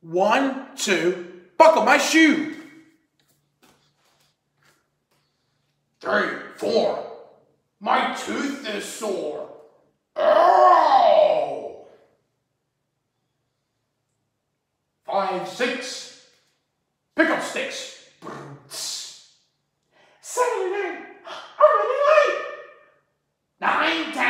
1, 2, buckle my shoe. 3, 4, my tooth is sore. Ow! 5, 6, pick up sticks. 7, 8, already late. 9, 10.